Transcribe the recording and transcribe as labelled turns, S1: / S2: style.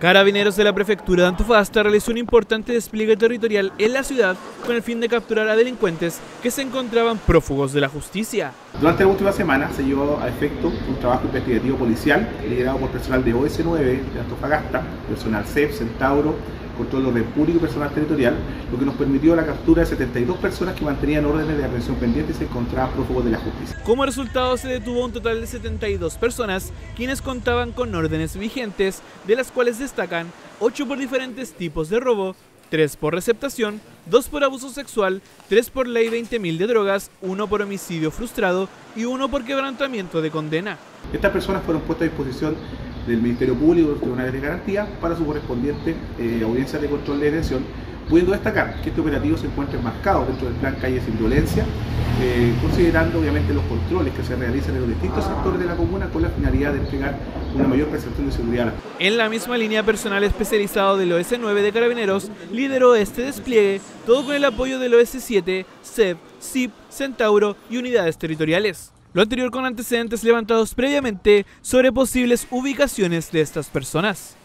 S1: Carabineros de la Prefectura de Antofagasta realizó un importante despliegue territorial en la ciudad con el fin de capturar a delincuentes que se encontraban prófugos de la justicia.
S2: Durante la última semana se llevó a efecto un trabajo investigativo policial liderado por personal de OS9 de Antofagasta, personal CEP, Centauro, Control de Orden Público y personal territorial, lo que nos permitió la captura de 72 personas que mantenían órdenes de aprehensión pendientes y se encontraban prófugos de la justicia.
S1: Como resultado se detuvo un total de 72 personas quienes contaban con órdenes vigentes, de las cuales destacan 8 por diferentes tipos de robo, 3 por receptación, 2 por abuso sexual, 3 por ley 20.000 de drogas, 1 por homicidio frustrado y 1 por quebrantamiento de condena.
S2: Estas personas fueron puestas a disposición del Ministerio Público y los tribunales de garantía para su correspondiente audiencia de control de detención, pudiendo destacar que este operativo se encuentra enmarcado dentro del plan Calles sin Violencia, considerando obviamente los controles que se realizan en los distintos sectores de la comuna con la finalidad de entregar una mayor percepción de seguridad.
S1: En la misma línea, personal especializado del OS9 de Carabineros lideró este despliegue, todo con el apoyo del OS7, CEP, CIP, Centauro y unidades territoriales. Lo anterior con antecedentes levantados previamente sobre posibles ubicaciones de estas personas.